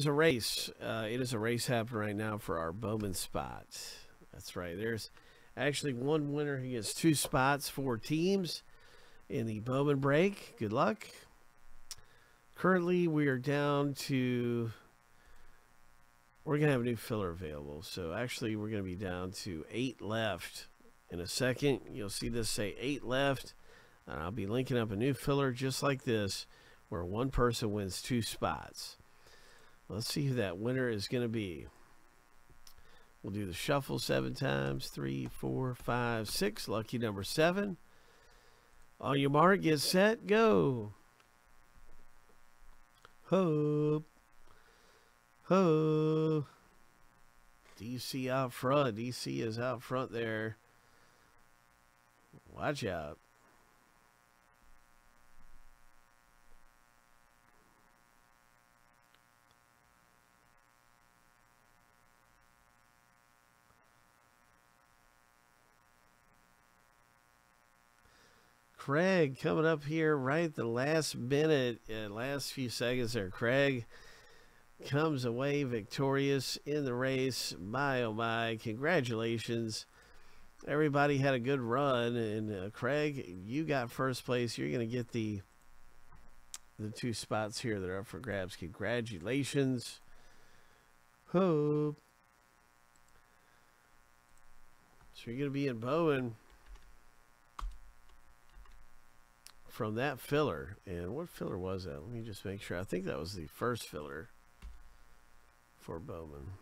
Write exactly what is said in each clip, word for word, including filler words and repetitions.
is a race. Uh, it is a race happening right now for our Bowman spot. That's right. There's actually one winner who gets two spots, four teams in the Bowman break. Good luck. Currently, we are down to... We're going to have a new filler available. So actually, we're going to be down to eight left. In a second, you'll see this say eight left. And I'll be linking up a new filler just like this, where one person wins two spots. Let's see who that winner is going to be. We'll do the shuffle seven times. Three, four, five, six. Lucky number seven. On your mark, get set, go. Hope. Ho. D C out front. D C is out front there. Watch out. Craig coming up here right at the last minute, uh, last few seconds there. Craig comes away victorious in the race. My, oh my, congratulations. Everybody had a good run, and uh, Craig, you got first place. You're going to get the the two spots here that are up for grabs. Congratulations. Hope. So you're going to be in Bowman from that filler. And what filler was that? Let me just make sure. I think that was the first filler for Bowman.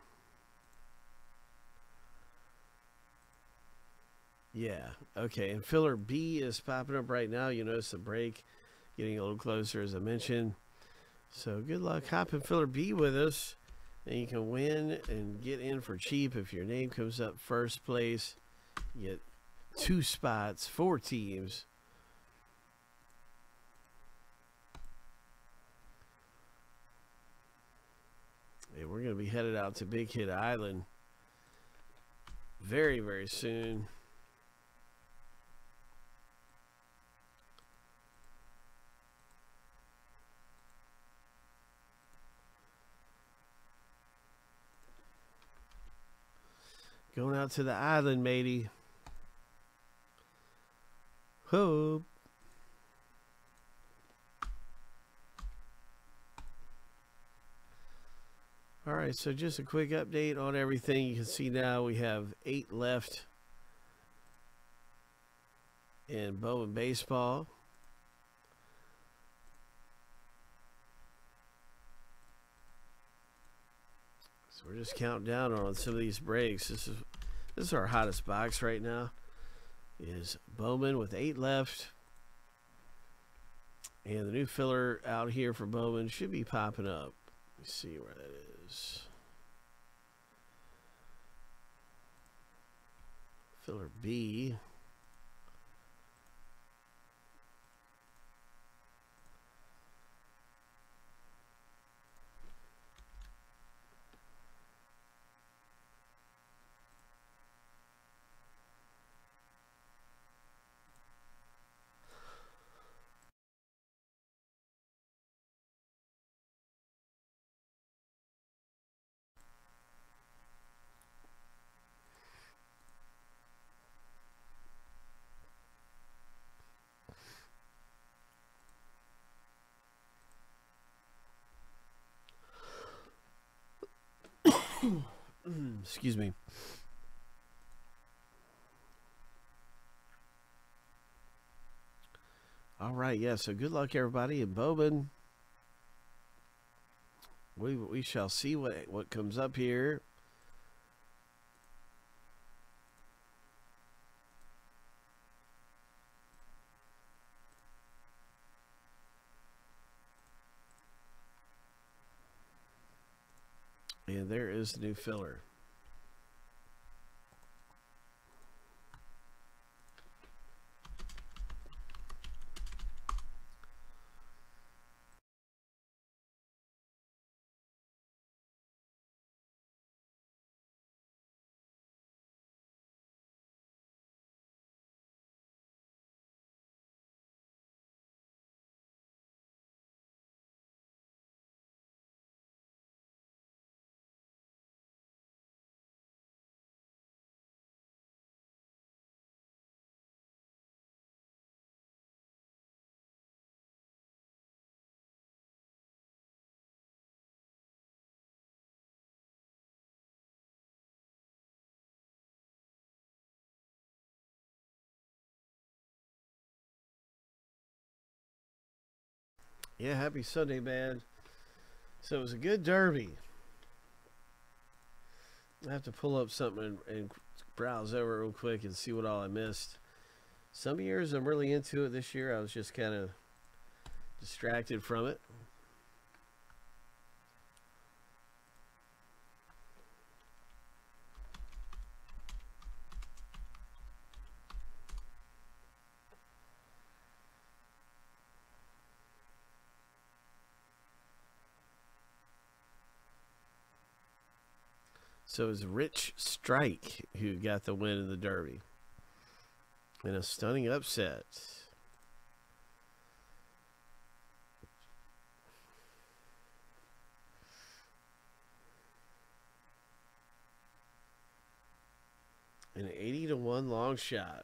Yeah, okay, and filler B is popping up right now. You notice the break getting a little closer, as I mentioned. So good luck hopping filler B with us, and you can win and get in for cheap if your name comes up first place. You get two spots, four teams. And we're going to be headed out to Big Hit Island very, very soon. Going out to the island, matey. Hope. All right, so just a quick update on everything. You can see now we have eight left in Bowman baseball. So we're just counting down on some of these breaks. This is this is our hottest box right now. Is Bowman with eight left. And the new filler out here for Bowman should be popping up. Let me see where that is. Filler B. Excuse me. All right, yeah, so good luck, everybody, in Bowman. We, we shall see what, what comes up here. And there is the new filler. Yeah, happy Sunday, man. So it was a good derby. I have to pull up something and, and browse over real quick and see what all I missed. Some years I'm really into it. This year I was just kind of distracted from it. So it was Rich Strike who got the win in the Derby in a stunning upset. An eighty to one long shot.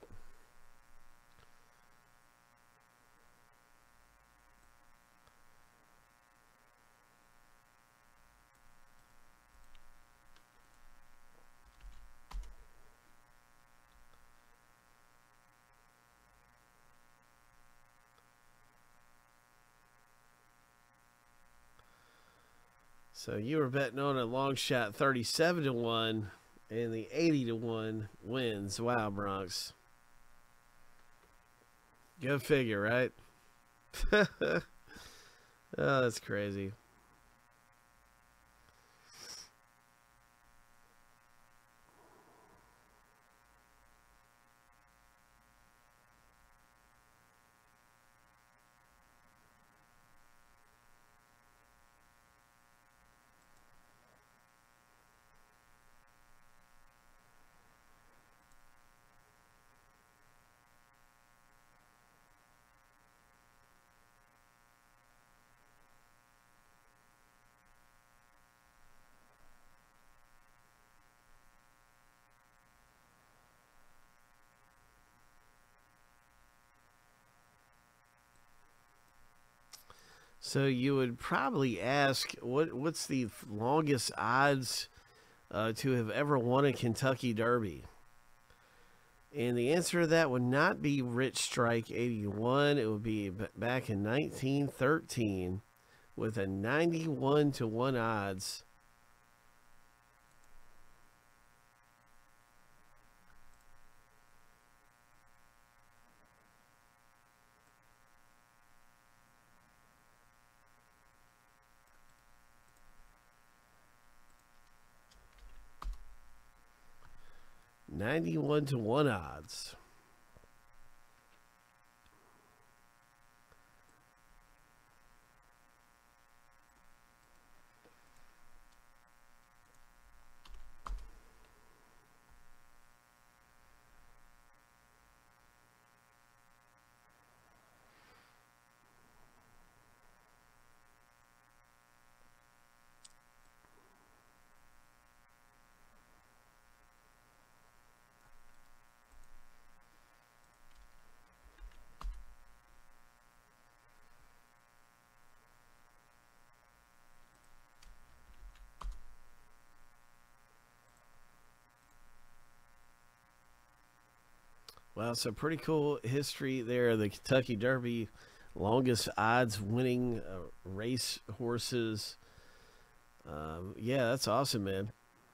So you were betting on a long shot thirty-seven to one, and the eighty to one wins. Wow, Bronx. Go figure, right? Oh, that's crazy. So you would probably ask, what what's the longest odds uh, to have ever won a Kentucky Derby? And the answer to that would not be Rich Strike eighty-one. It would be back in nineteen thirteen with a ninety-one to one odds. ninety-one to one odds. Well, it's a pretty cool history there. The Kentucky Derby, longest odds winning uh, race horses. Um, yeah, that's awesome, man.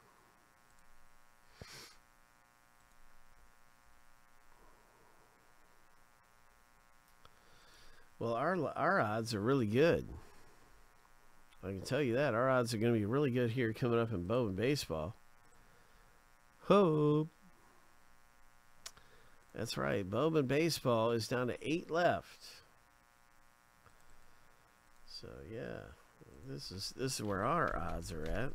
Well, our our odds are really good. I can tell you that our odds are going to be really good here coming up in Bowman baseball. Hope. That's right. Bowman baseball is down to eight left. So yeah, this is this is where our odds are at.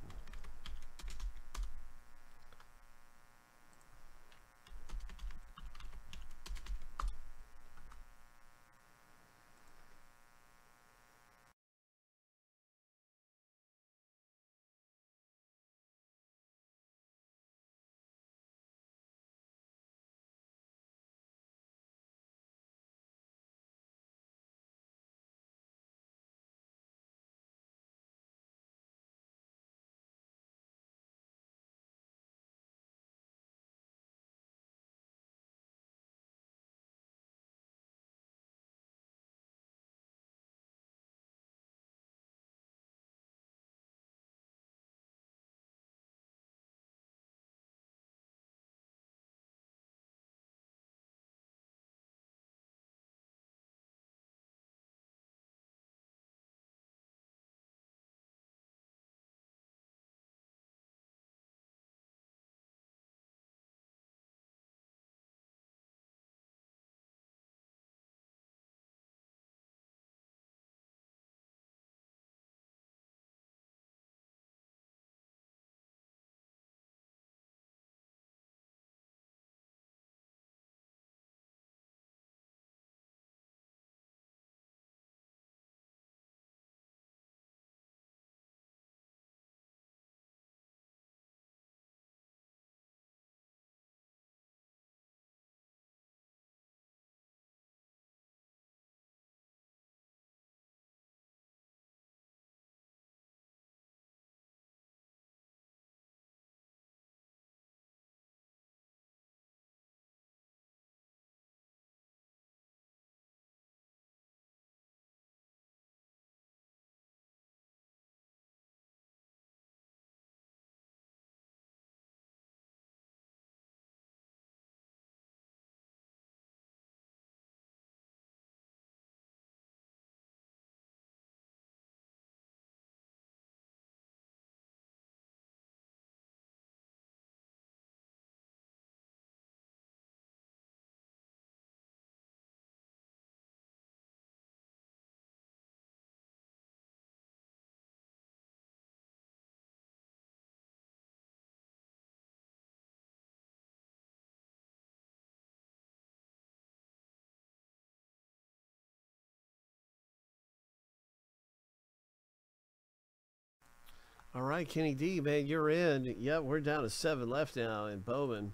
All right, Kenny D, man, you're in. Yep, we're down to seven left now in Bowman.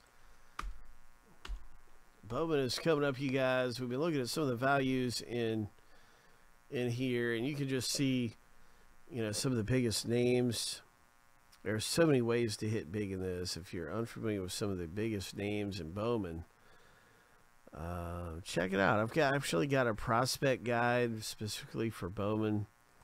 Bowman is coming up, you guys. We've been looking at some of the values in in here, and you can just see, you know, some of the biggest names. There's so many ways to hit big in this. If you're unfamiliar with some of the biggest names in Bowman, uh, check it out. I've got I've actually got a prospect guide specifically for Bowman.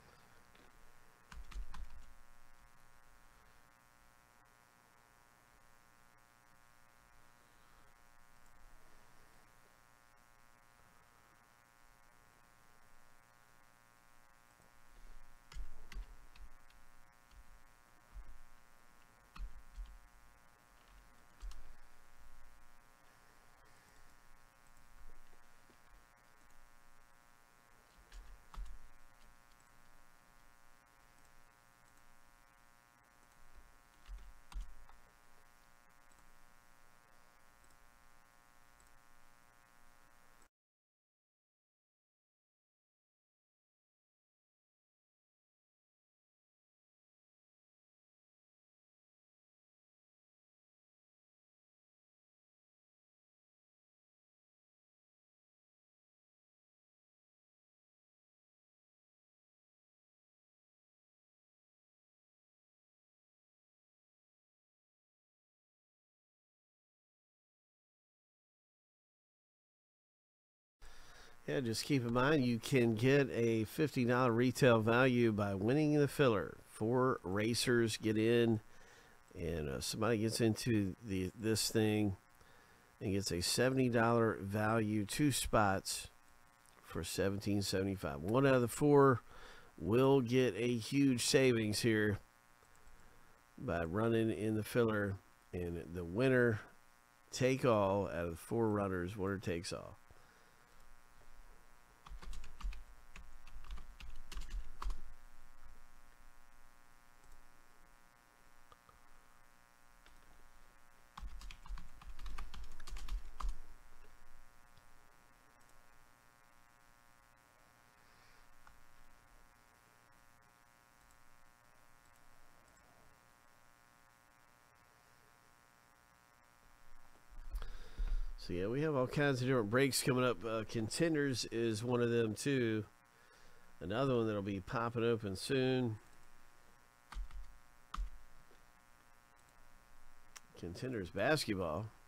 Yeah, just keep in mind you can get a fifty dollar retail value by winning the filler. Four racers get in, and uh, somebody gets into the this thing and gets a seventy dollar value, two spots for seventeen seventy-five. One out of the four will get a huge savings here by running in the filler, and the winner take all out of the four runners. Winner takes all. So yeah, we have all kinds of different breaks coming up. Uh, Contenders is one of them too. Another one that'll be popping open soon. Contenders basketball.